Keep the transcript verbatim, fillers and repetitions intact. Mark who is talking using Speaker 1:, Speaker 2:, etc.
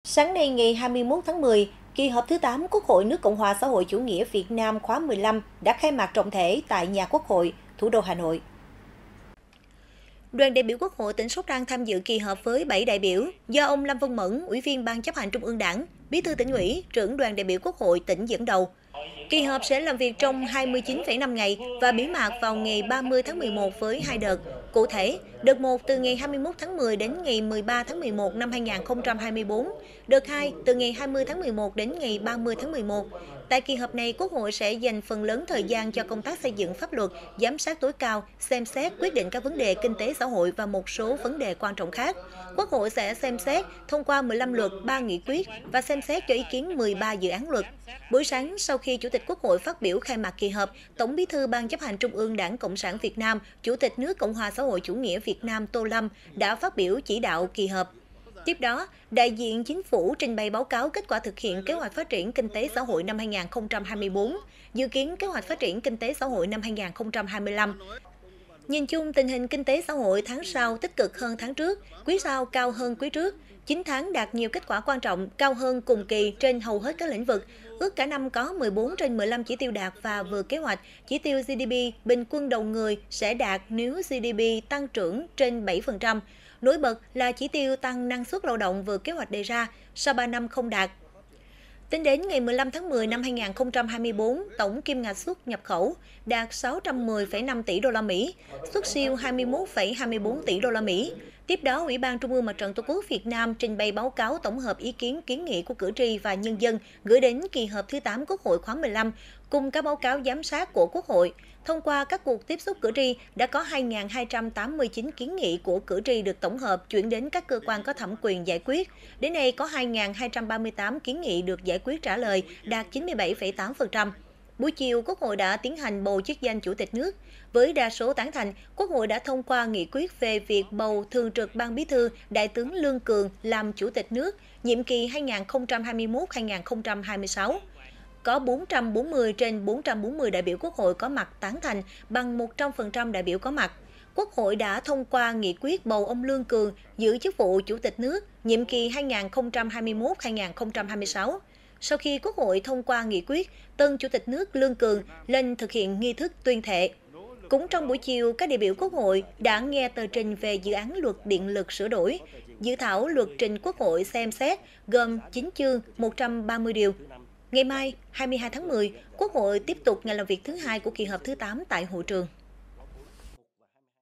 Speaker 1: Sáng nay ngày hai mươi mốt tháng mười, kỳ họp thứ tám Quốc hội nước Cộng hòa xã hội chủ nghĩa Việt Nam khóa mười lăm đã khai mạc trọng thể tại nhà Quốc hội, thủ đô Hà Nội. Đoàn đại biểu Quốc hội tỉnh Sóc Trăng tham dự kỳ họp với bảy đại biểu do ông Lâm Văn Mẫn, Ủy viên Ban Chấp hành Trung ương Đảng, Bí thư Tỉnh ủy, trưởng đoàn đại biểu Quốc hội tỉnh dẫn đầu. Kỳ họp sẽ làm việc trong hai mươi chín phẩy năm ngày và bế mạc vào ngày ba mươi tháng mười một với hai đợt. Cụ thể, đợt một từ ngày hai mươi mốt tháng mười đến ngày mười ba tháng mười một năm hai nghìn không trăm hai mươi tư, đợt hai từ ngày hai mươi tháng mười một đến ngày ba mươi tháng mười một. Tại kỳ họp này, Quốc hội sẽ dành phần lớn thời gian cho công tác xây dựng pháp luật, giám sát tối cao, xem xét quyết định các vấn đề kinh tế xã hội và một số vấn đề quan trọng khác. Quốc hội sẽ xem xét, thông qua mười lăm luật, ba nghị quyết và xem xét cho ý kiến mười ba dự án luật. Buổi sáng, sau khi Chủ tịch Quốc hội phát biểu khai mạc kỳ họp, Tổng Bí thư Ban Chấp hành Trung ương Đảng Cộng sản Việt Nam, Chủ tịch nước Cộng hòa xã hội chủ nghĩa Việt Nam Tô Lâm đã phát biểu chỉ đạo kỳ họp. Tiếp đó, đại diện Chính phủ trình bày báo cáo kết quả thực hiện kế hoạch phát triển kinh tế xã hội năm hai nghìn không trăm hai mươi tư, dự kiến kế hoạch phát triển kinh tế xã hội năm hai nghìn không trăm hai mươi lăm. Nhìn chung, tình hình kinh tế xã hội tháng sau tích cực hơn tháng trước, quý sau cao hơn quý trước. chín tháng đạt nhiều kết quả quan trọng, cao hơn cùng kỳ trên hầu hết các lĩnh vực. Ước cả năm có mười bốn trên mười lăm chỉ tiêu đạt và vượt kế hoạch. Chỉ tiêu giê đê pê bình quân đầu người sẽ đạt nếu giê đê pê tăng trưởng trên bảy phần trăm. Nổi bật là chỉ tiêu tăng năng suất lao động vượt kế hoạch đề ra, sau ba năm không đạt. Tính đến ngày mười lăm tháng mười năm hai nghìn không trăm hai mươi tư, tổng kim ngạch xuất nhập khẩu đạt sáu trăm mười phẩy năm tỷ đô la Mỹ, xuất siêu hai mươi mốt phẩy hai mươi tư tỷ đô la Mỹ. Tiếp đó, Ủy ban Trung ương Mặt trận Tổ quốc Việt Nam trình bày báo cáo tổng hợp ý kiến kiến nghị của cử tri và nhân dân gửi đến kỳ họp thứ tám Quốc hội khóa mười lăm, cùng các báo cáo giám sát của Quốc hội. Thông qua các cuộc tiếp xúc cử tri, đã có hai nghìn hai trăm tám mươi chín kiến nghị của cử tri được tổng hợp chuyển đến các cơ quan có thẩm quyền giải quyết. Đến nay có hai nghìn hai trăm ba mươi tám kiến nghị được giải quyết trả lời, đạt chín mươi bảy phẩy tám phần trăm. Buổi chiều, Quốc hội đã tiến hành bầu chức danh Chủ tịch nước. Với đa số tán thành, Quốc hội đã thông qua nghị quyết về việc bầu Thường trực Ban Bí thư Đại tướng Lương Cường làm Chủ tịch nước, nhiệm kỳ hai nghìn không trăm hai mươi mốt đến hai nghìn không trăm hai mươi sáu. Có bốn trăm bốn mươi trên bốn trăm bốn mươi đại biểu Quốc hội có mặt tán thành, bằng một trăm phần trăm đại biểu có mặt. Quốc hội đã thông qua nghị quyết bầu ông Lương Cường giữ chức vụ Chủ tịch nước, nhiệm kỳ hai nghìn không trăm hai mươi mốt đến hai nghìn không trăm hai mươi sáu. Sau khi Quốc hội thông qua nghị quyết, tân Chủ tịch nước Lương Cường lên thực hiện nghi thức tuyên thệ. Cũng trong buổi chiều, các đại biểu Quốc hội đã nghe tờ trình về dự án luật điện lực sửa đổi. Dự thảo luật trình Quốc hội xem xét gồm chín chương, một trăm ba mươi điều. Ngày mai, hai mươi hai tháng mười, Quốc hội tiếp tục ngày làm việc thứ hai của kỳ họp thứ tám tại hội trường.